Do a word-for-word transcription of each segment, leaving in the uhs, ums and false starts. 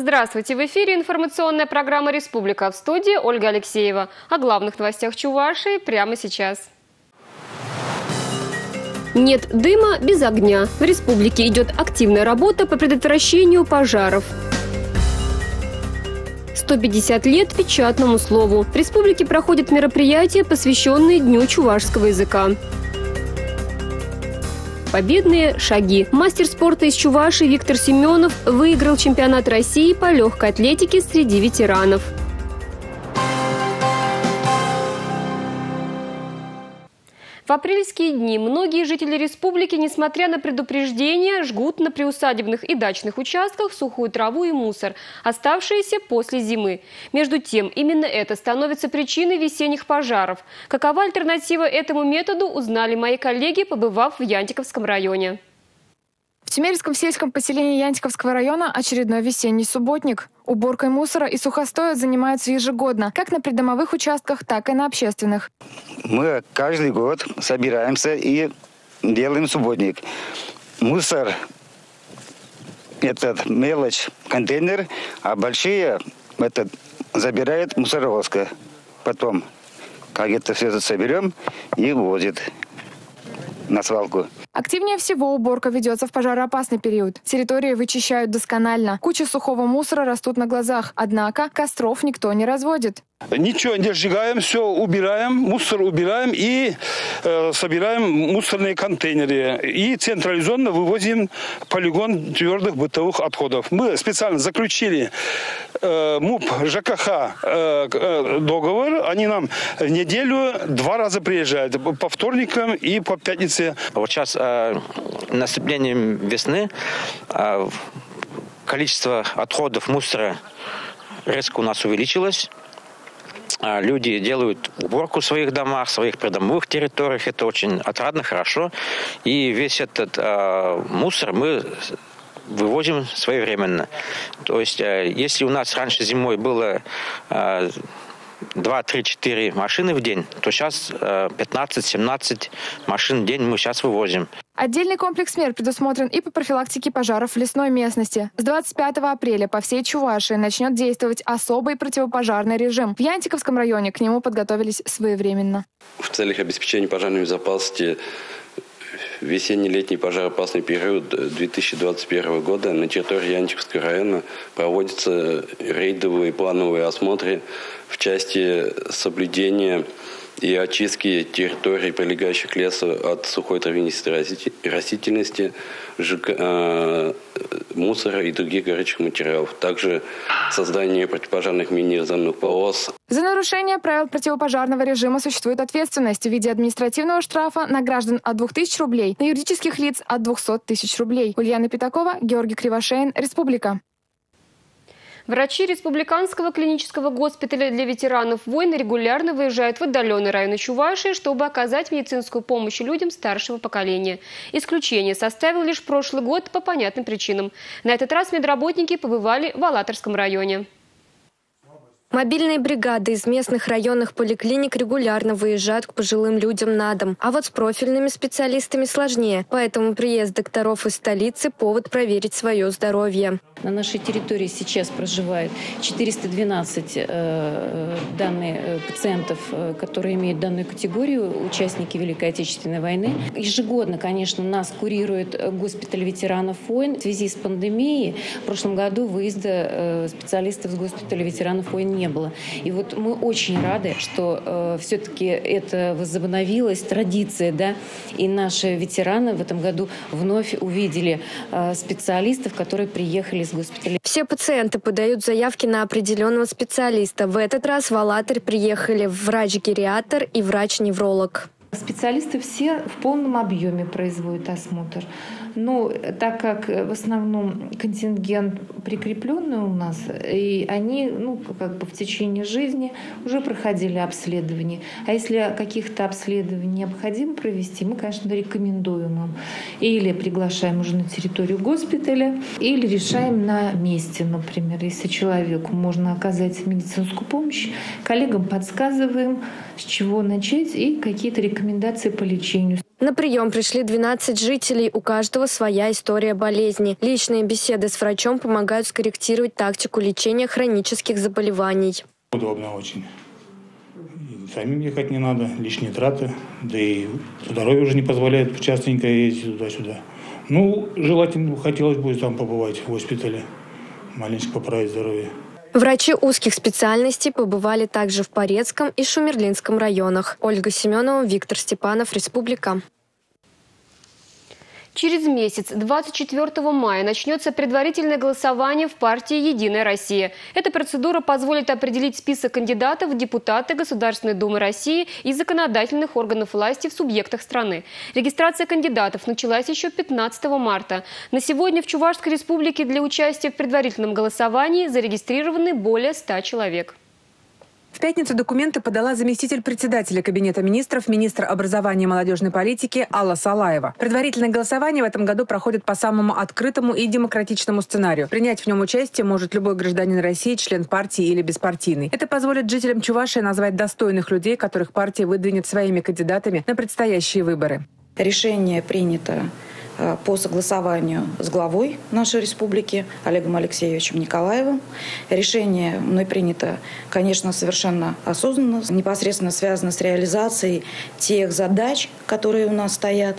Здравствуйте! В эфире информационная программа «Республика», в студии Ольга Алексеева. О главных новостях Чувашии прямо сейчас. Нет дыма без огня. В республике идет активная работа по предотвращению пожаров. сто пятьдесят лет печатному слову. В республике проходят мероприятия, посвященные Дню чувашского языка. Победные шаги. Мастер спорта из Чувашии Виктор Семенов выиграл чемпионат России по легкой атлетике среди ветеранов. В апрельские дни многие жители республики, несмотря на предупреждения, жгут на приусадебных и дачных участках сухую траву и мусор, оставшиеся после зимы. Между тем, именно это становится причиной весенних пожаров. Какова альтернатива этому методу, узнали мои коллеги, побывав в Янтиковском районе. В Тюмельском сельском поселении Янтиковского района очередной весенний субботник. Уборкой мусора и сухостоя занимаются ежегодно, как на придомовых участках, так и на общественных. Мы каждый год собираемся и делаем субботник. Мусор – это мелочь, контейнер, а большие – это забирает мусоровозка. Потом, как это все соберем, и возит на свалку. Активнее всего уборка ведется в пожароопасный период. Территории вычищают досконально. Кучи сухого мусора растут на глазах. Однако костров никто не разводит. Ничего не сжигаем, все убираем, мусор убираем и э, собираем мусорные контейнеры. И централизованно вывозим полигон твердых бытовых отходов. Мы специально заключили э, МУП ЖКХ э, э, договор. Они нам в неделю два раза приезжают. По вторникам и по пятнице. Вот сейчас э, наступлением весны э, количество отходов мусора резко у нас увеличилось. Люди делают уборку в своих домах, в своих придомовых территориях. Это очень отрадно, хорошо. И весь этот э, мусор мы вывозим своевременно. То есть, э, если у нас раньше зимой было э, два, три, четыре машины в день, то сейчас э, пятнадцать-семнадцать машин в день мы сейчас вывозим. Отдельный комплекс мер предусмотрен и по профилактике пожаров в лесной местности. С двадцать пятого апреля по всей Чувашии начнет действовать особый противопожарный режим. В Янтиковском районе к нему подготовились своевременно. В целях обеспечения пожарной безопасности весенне-летний пожароопасный период две тысячи двадцать первого года на территории Янтиковского района проводятся рейдовые плановые осмотры в части соблюдения и очистки территорий, прилегающих к лесу от сухой травянистой растительности, жиг, э, мусора и других горячих материалов. Также создание противопожарных мини-зонных полос. За нарушение правил противопожарного режима существует ответственность в виде административного штрафа на граждан от двух тысяч рублей, на юридических лиц от двухсот тысяч рублей. Ульяна Пятакова, Георгий Кривошеин, Республика. Врачи Республиканского клинического госпиталя для ветеранов войн регулярно выезжают в отдаленные районы Чувашии, чтобы оказать медицинскую помощь людям старшего поколения. Исключение составил лишь прошлый год по понятным причинам. На этот раз медработники побывали в Алатырском районе. Мобильные бригады из местных районных поликлиник регулярно выезжают к пожилым людям на дом. А вот с профильными специалистами сложнее. Поэтому приезд докторов из столицы – повод проверить свое здоровье. На нашей территории сейчас проживает четыреста двенадцать э, данные э, пациентов, э, которые имеют данную категорию, участники Великой Отечественной войны. Ежегодно, конечно, нас курирует госпиталь ветеранов войн. В связи с пандемией в прошлом году выезда э, специалистов с госпиталя ветеранов войн не было. И вот мы очень рады, что э, все-таки это возобновилась традиция, да, и наши ветераны в этом году вновь увидели э, специалистов, которые приехали из госпиталя. Все пациенты подают заявки на определенного специалиста. В этот раз в Алатырь приехали врач-гериатр и врач-невролог. Специалисты все в полном объеме производят осмотр. Но так как в основном контингент прикрепленный у нас, и они ну, как бы в течение жизни уже проходили обследование. А если каких-то обследований необходимо провести, мы, конечно, рекомендуем им. Или приглашаем уже на территорию госпиталя, или решаем на месте, например. Если человеку можно оказать медицинскую помощь, коллегам подсказываем, с чего начать и какие-то рекомендации по лечению. На прием пришли двенадцать жителей, у каждого своя история болезни. Личные беседы с врачом помогают скорректировать тактику лечения хронических заболеваний. Удобно очень. И самим ехать не надо, лишние траты, да и здоровье уже не позволяет частенько ездить туда-сюда. Ну, желательно, хотелось бы там побывать в госпитале, маленько поправить здоровье. Врачи узких специальностей побывали также в Порецком и Шумерлинском районах. Ольга Семенова, Виктор Степанов, Республика. Через месяц, двадцать четвёртого мая, начнется предварительное голосование в партии «Единая Россия». Эта процедура позволит определить список кандидатов в депутаты Государственной Думы России и законодательных органов власти в субъектах страны. Регистрация кандидатов началась еще пятнадцатого марта. На сегодня в Чувашской Республике для участия в предварительном голосовании зарегистрированы более ста человек. В пятницу документы подала заместитель председателя Кабинета министров, министр образования и молодежной политики Алла Салаева. Предварительное голосование в этом году проходит по самому открытому и демократичному сценарию. Принять в нем участие может любой гражданин России, член партии или беспартийный. Это позволит жителям Чувашии назвать достойных людей, которых партия выдвинет своими кандидатами на предстоящие выборы. Решение принято по согласованию с главой нашей республики Олегом Алексеевичем Николаевым. Решение мной принято, конечно, совершенно осознанно, непосредственно связано с реализацией тех задач, которые у нас стоят,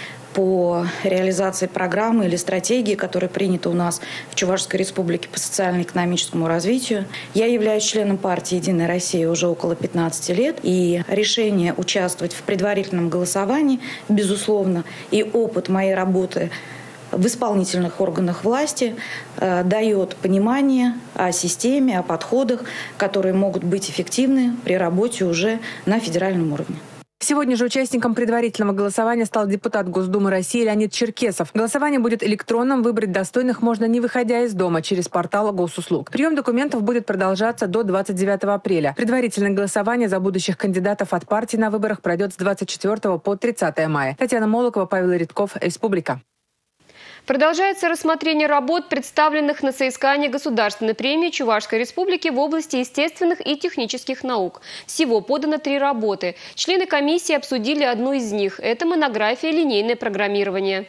по реализации программы или стратегии, которая принята у нас в Чувашской Республике по социально-экономическому развитию. Я являюсь членом партии «Единая Россия» уже около пятнадцати лет, и решение участвовать в предварительном голосовании, безусловно, и опыт моей работы в исполнительных органах власти э, дает понимание о системе, о подходах, которые могут быть эффективны при работе уже на федеральном уровне. Сегодня же участником предварительного голосования стал депутат Госдумы России Леонид Черкесов. Голосование будет электронным, выбрать достойных можно, не выходя из дома, через портал госуслуг. Прием документов будет продолжаться до двадцать девятого апреля. Предварительное голосование за будущих кандидатов от партии на выборах пройдет с двадцать четвёртого по тридцатое мая. Татьяна Молокова, Павел Редков, Республика. Продолжается рассмотрение работ, представленных на соискание Государственной премии Чувашской Республики в области естественных и технических наук. Всего подано три работы. Члены комиссии обсудили одну из них. Это монография «Линейное программирование».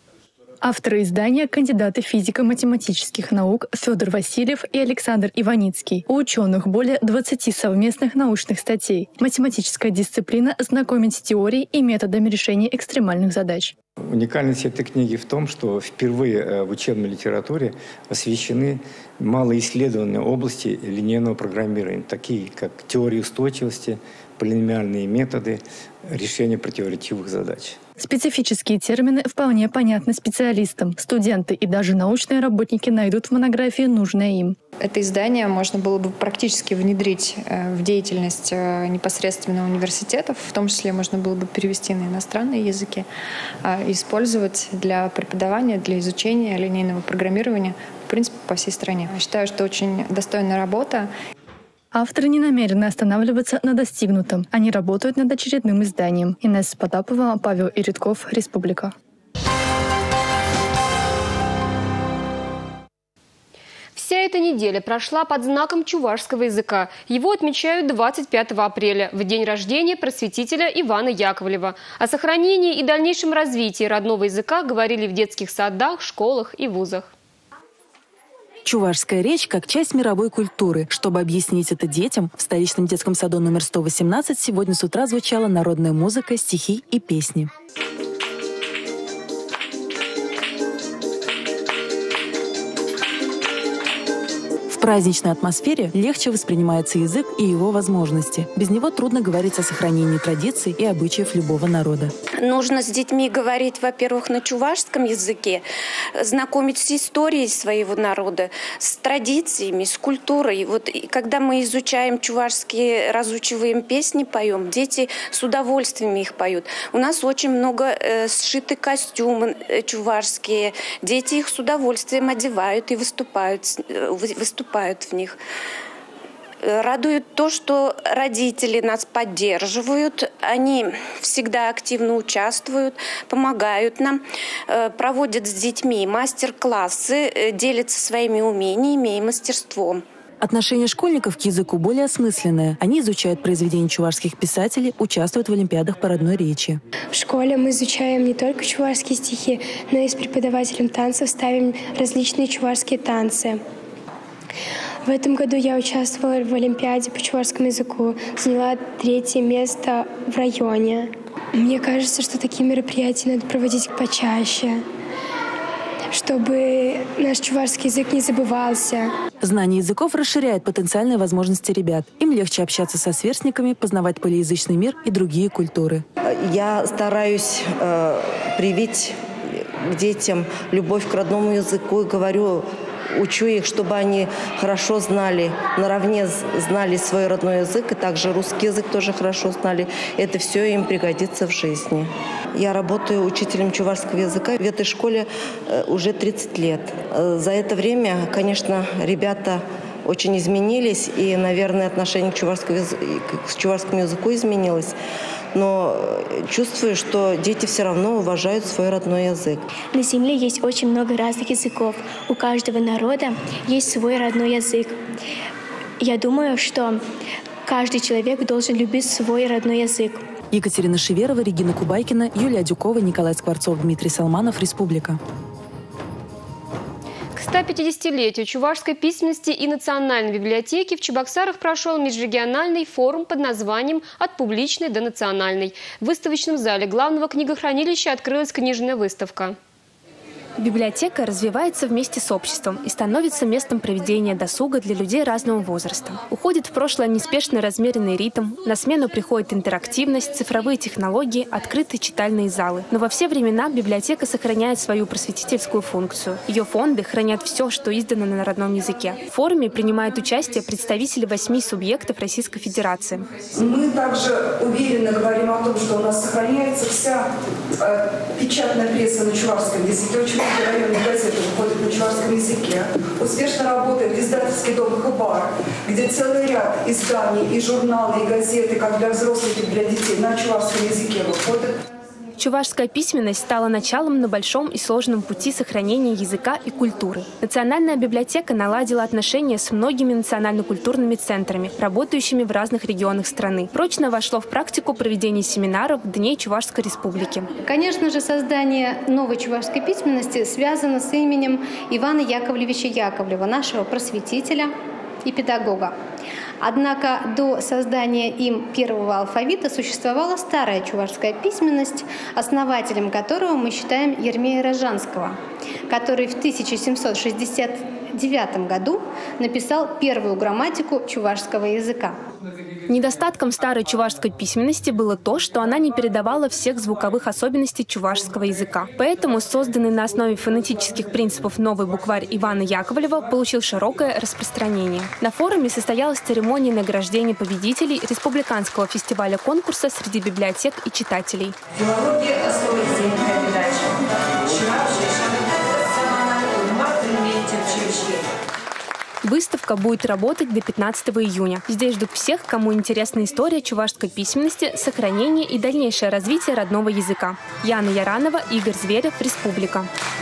Авторы издания – кандидаты физико-математических наук Федор Васильев и Александр Иваницкий. У ученых более двадцати совместных научных статей. Математическая дисциплина знакомит с теорией и методами решения экстремальных задач. Уникальность этой книги в том, что впервые в учебной литературе освещены малоисследованные области линейного программирования, такие как теория устойчивости, полиномиальные методы, решения противоречивых задач. Специфические термины вполне понятны специалистам. Студенты и даже научные работники найдут в монографии нужное им. Это издание можно было бы практически внедрить в деятельность непосредственно университетов, в том числе можно было бы перевести на иностранные языки, использовать для преподавания, для изучения линейного программирования, в принципе, по всей стране. Считаю, что очень достойная работа. Авторы не намерены останавливаться на достигнутом. Они работают над очередным изданием. Инесса Потапова, Павел Иритков, Республика. Вся эта неделя прошла под знаком чувашского языка. Его отмечают двадцать пятого апреля, в день рождения просветителя Ивана Яковлева. О сохранении и дальнейшем развитии родного языка говорили в детских садах, школах и вузах. Чувашская речь как часть мировой культуры. Чтобы объяснить это детям, в столичном детском саду номер сто восемнадцать сегодня с утра звучала народная музыка, стихи и песни. В праздничной атмосфере легче воспринимается язык и его возможности. Без него трудно говорить о сохранении традиций и обычаев любого народа. Нужно с детьми говорить, во-первых, на чувашском языке, знакомить с историей своего народа, с традициями, с культурой. Вот когда мы изучаем чувашские, разучиваем песни, поем, дети с удовольствием их поют. У нас очень много э, сшиты костюмы э, чувашские. Дети их с удовольствием одевают и выступают, э, выступают в них. Радует то, что родители нас поддерживают, они всегда активно участвуют, помогают нам, проводят с детьми мастер-классы, делятся своими умениями и мастерством. Отношение школьников к языку более осмысленное. Они изучают произведения чувашских писателей, участвуют в олимпиадах по родной речи. В школе мы изучаем не только чувашские стихи, но и с преподавателем танцев ставим различные чувашские танцы. В этом году я участвовала в олимпиаде по чувашскому языку, заняла третье место в районе. Мне кажется, что такие мероприятия надо проводить почаще, чтобы наш чувашский язык не забывался. Знание языков расширяет потенциальные возможности ребят. Им легче общаться со сверстниками, познавать полиязычный мир и другие культуры. Я стараюсь э, привить к детям любовь к родному языку и говорю, учу их, чтобы они хорошо знали, наравне знали свой родной язык, и также русский язык тоже хорошо знали. Это все им пригодится в жизни. Я работаю учителем чувашского языка в этой школе уже тридцать лет. За это время, конечно, ребята очень изменились, и, наверное, отношение к чувашскому языку, к чувашскому языку изменилось. Но чувствую, что дети все равно уважают свой родной язык. На Земле есть очень много разных языков. У каждого народа есть свой родной язык. Я думаю, что каждый человек должен любить свой родной язык. Екатерина Шеверова, Регина Кубайкина, Юлия Дюкова, Николай Скворцов, Дмитрий Салманов. Республика. К ста пятидесятилетию чувашской письменности и национальной библиотеки в Чебоксарах прошел межрегиональный форум под названием «От публичной до национальной». В выставочном зале главного книгохранилища открылась книжная выставка. Библиотека развивается вместе с обществом и становится местом проведения досуга для людей разного возраста. Уходит в прошлое неспешный размеренный ритм, на смену приходит интерактивность, цифровые технологии, открытые читальные залы. Но во все времена библиотека сохраняет свою просветительскую функцию. Ее фонды хранят все, что издано на родном языке. В форуме принимают участие представители восьми субъектов Российской Федерации. Мы также уверенно говорим о том, что у нас сохраняется вся э, печатная пресса на чувашском языке. Очень районные газеты выходят на чувашском языке. Успешно работает издательский дом «Хабар», где целый ряд изданий, и журналы, и газеты, как для взрослых и для детей, на чувашском языке выходят. Чувашская письменность стала началом на большом и сложном пути сохранения языка и культуры. Национальная библиотека наладила отношения с многими национально-культурными центрами, работающими в разных регионах страны. Прочно вошло в практику проведение семинаров Дней Чувашской Республики. Конечно же, создание новой чувашской письменности связано с именем Ивана Яковлевича Яковлева, нашего просветителя и педагога. Однако до создания им первого алфавита существовала старая чувашская письменность, основателем которого мы считаем Ермея Рожанского, который в тысяча семьсот шестьдесят девятом году написал первую грамматику чувашского языка. Недостатком старой чувашской письменности было то, что она не передавала всех звуковых особенностей чувашского языка. Поэтому созданный на основе фонетических принципов новый букварь Ивана Яковлева получил широкое распространение. На форуме состоялась церемония награждения победителей республиканского фестиваля конкурса среди библиотек и читателей. Филология основы передачи. Выставка будет работать до пятнадцатого июня. Здесь ждут всех, кому интересна история чувашской письменности, сохранение и дальнейшее развитие родного языка. Яна Яранова, Игорь Зверев, Республика.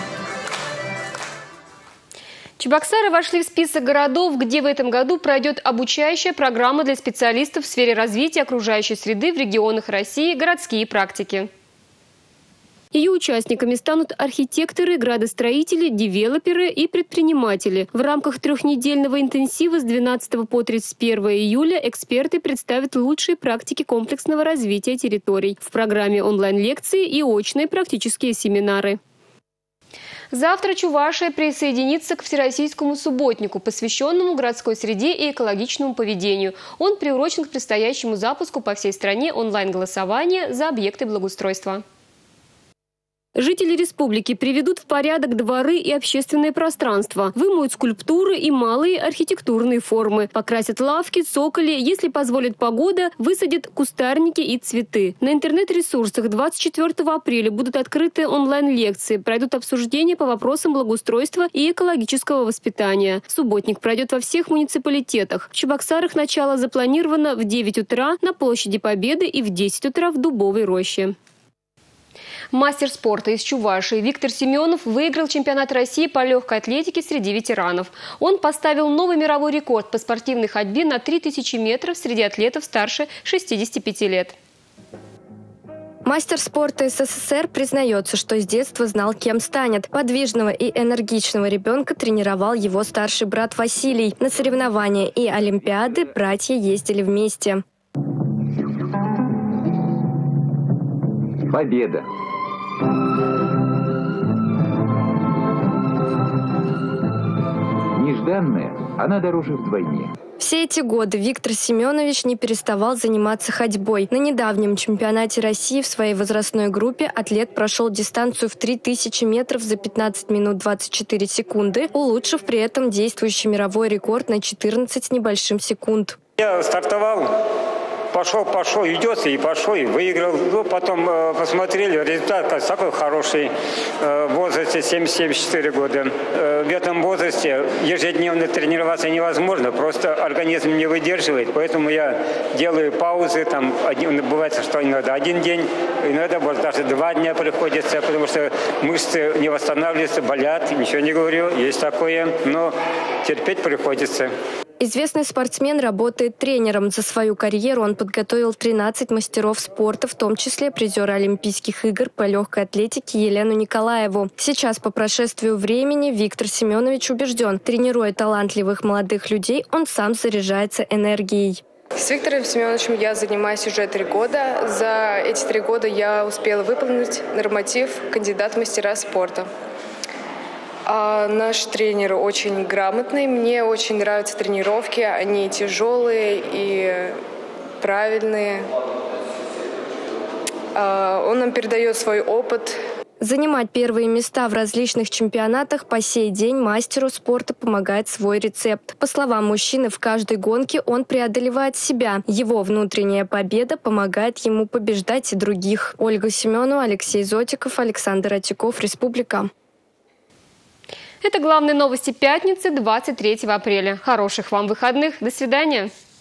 Чебоксары вошли в список городов, где в этом году пройдет обучающая программа для специалистов в сфере развития окружающей среды в регионах России «Городские практики». Ее участниками станут архитекторы, градостроители, девелоперы и предприниматели. В рамках трехнедельного интенсива с двенадцатого по тридцать первое июля эксперты представят лучшие практики комплексного развития территорий. В программе онлайн-лекции и очные практические семинары. Завтра Чувашия присоединится к Всероссийскому субботнику, посвященному городской среде и экологичному поведению. Он приурочен к предстоящему запуску по всей стране онлайн-голосования за объекты благоустройства. Жители республики приведут в порядок дворы и общественное пространство, вымоют скульптуры и малые архитектурные формы, покрасят лавки, цоколи, если позволит погода, высадят кустарники и цветы. На интернет-ресурсах двадцать четвёртого апреля будут открыты онлайн-лекции, пройдут обсуждения по вопросам благоустройства и экологического воспитания. Субботник пройдет во всех муниципалитетах. В Чебоксарах начало запланировано в девять утра на площади Победы и в десять утра в Дубовой роще. Мастер спорта из Чувашии Виктор Семенов выиграл чемпионат России по легкой атлетике среди ветеранов. Он поставил новый мировой рекорд по спортивной ходьбе на три тысячи метров среди атлетов старше шестидесяти пяти лет. Мастер спорта СССР признается, что с детства знал, кем станет. Подвижного и энергичного ребенка тренировал его старший брат Василий. На соревнования и олимпиады братья ездили вместе. Победа! Нежданная, она дороже вдвойне. Все эти годы Виктор Семенович не переставал заниматься ходьбой. На недавнем чемпионате России в своей возрастной группе атлет прошел дистанцию в три тысячи метров за пятнадцать минут двадцать четыре секунды, улучшив при этом действующий мировой рекорд на четырнадцать с небольшим секунд. Я стартовал, пошел, пошел, идет и пошел, и выиграл. Ну, потом э, посмотрели, результат такой хороший. Э, в возрасте семьдесят четыре года. Э, в этом возрасте ежедневно тренироваться невозможно, просто организм не выдерживает. Поэтому я делаю паузы. Там, один, бывает, что иногда один день, иногда может, даже два дня приходится, потому что мышцы не восстанавливаются, болят. Ничего не говорю, есть такое, но терпеть приходится. Известный спортсмен работает тренером. За свою карьеру он подготовил тринадцать мастеров спорта, в том числе призера Олимпийских игр по легкой атлетике Елену Николаеву. Сейчас, по прошествию времени, Виктор Семенович убежден, тренируя талантливых молодых людей, он сам заряжается энергией. С Виктором Семеновичем я занимаюсь уже три года. За эти три года я успела выполнить норматив кандидат в мастера спорта. А наш тренер очень грамотный. Мне очень нравятся тренировки. Они тяжелые и правильные. А он нам передает свой опыт. Занимать первые места в различных чемпионатах по сей день мастеру спорта помогает свой рецепт. По словам мужчины, в каждой гонке он преодолевает себя. Его внутренняя победа помогает ему побеждать и других. Ольга Семенова, Алексей Зотиков, Александр Атиков, Республика. Это главные новости пятницы, двадцать третьего апреля. Хороших вам выходных. До свидания.